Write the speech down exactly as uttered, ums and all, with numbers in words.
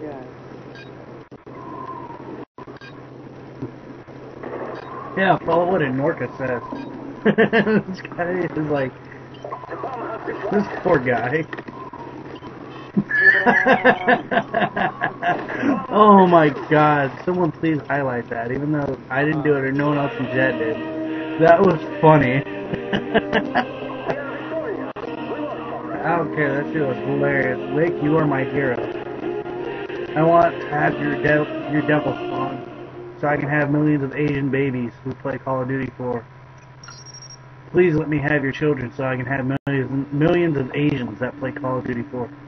guy. Yeah, follow what Norca says. This guy is like, this poor guy. Oh my god, someone please highlight that, even though I didn't do it or no one else in chat did. That was funny. I don't care, that shit was hilarious. Rick, you are my hero. I want to have your, de your devil spawn, so I can have millions of Asian babies who play Call of Duty four. Please let me have your children so I can have millions, millions of Asians that play Call of Duty four.